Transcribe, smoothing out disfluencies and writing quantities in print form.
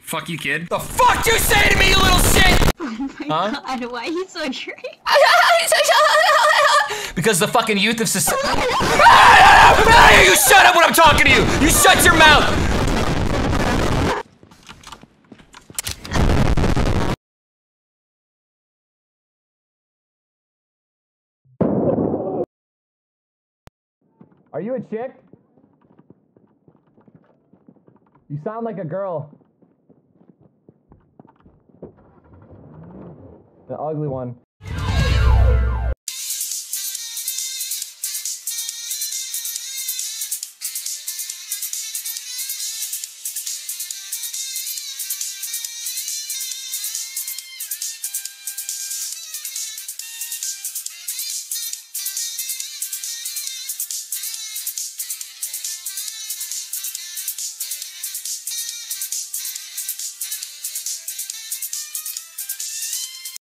Fuck you, kid. The fuck you say to me, you little shit? Oh my god, why are you so angry? Because the fucking youth of society. You shut up when I'm talking to you! You shut your mouth! Are you a chick? You sound like a girl. The ugly one.